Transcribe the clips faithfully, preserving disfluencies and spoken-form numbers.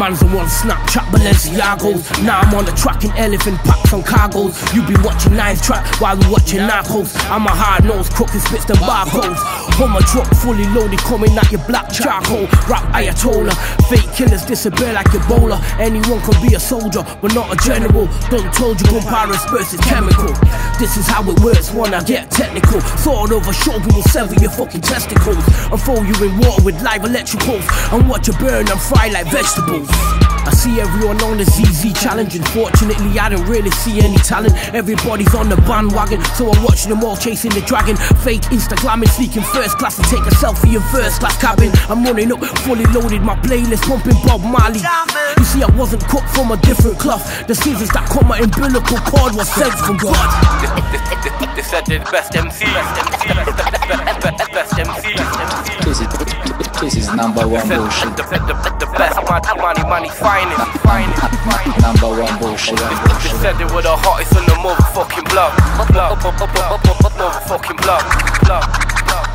Man's on one Snapchat Balenciagos. Now I'm on the track in elephant packs on cargoes. You be watching Nines track while we watching Narcos. I'm a hard-nosed crook who spits them barcodes. Home a truck fully loaded coming at your black charcoal. Rap Ayatollah, fake killers disappear like Ebola. Anyone can be a soldier but not a general. Don't told you gunpowder versus chemical. This is how it works when I get technical. Sword over shoulder will sever your fucking testicles and throw you in water with live electricals and watch you burn and fry like vegetables. I see everyone on the Z Z challenge. Unfortunately I don't really see any talent. Everybody's on the bandwagon, so I'm watching them all chasing the dragon. Fake Instagramming, sneaking first class to take a selfie in first class cabin. I'm running up, fully loaded, my playlist pumping Bob Marley. You see I wasn't cut from a different cloth. The scissors that cut my umbilical cord was sent from God. They said they're the best M C. Best M C. This is, this is number one bullshit. The, the, the, the best money, money, finest, finest. Number one bullshit. They said they were the hottest on the motherfucking block. Block, motherfucking block, block.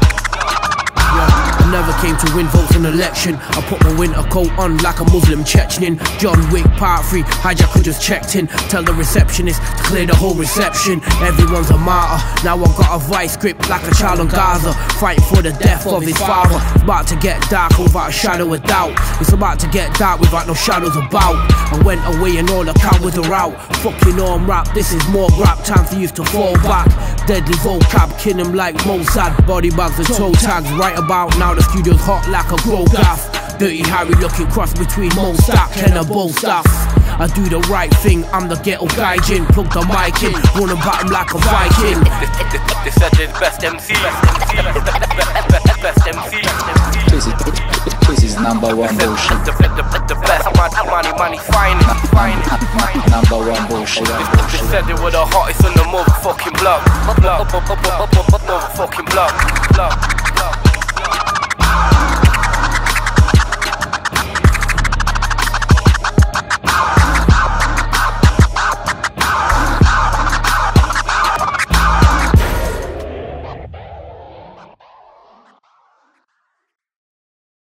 I never came to win votes in election. I put my winter coat on like a Muslim Chechen. John Wick part three, hijacker just checked in. Tell the receptionist to clear the whole reception. Everyone's a martyr, now I got a vice grip like a child on Gaza, fighting for the death of his father. It's about to get dark without a shadow of doubt. It's about to get dark without no shadows about. I went away and all the cowards are out. Fucking on rap, this is more rap. Time for you to fall back. Deadly vocab, kill him like Mossad. Body bags and toe tags. Right about now the studio's hot like a grow gaff. Dirty Harry looking cross between Mo Stack and a Bo Staff. I do the right thing, I'm the ghetto gaijin. Plug the mic in, run about him like a Viking. They said they're the best M C. Best M C. This is, this is number one bullshit. The, the, the, the best money, money, finest, finest. Number one bullshit. They said they were the hottest on the motherfucking block. Block, motherfucking block, block.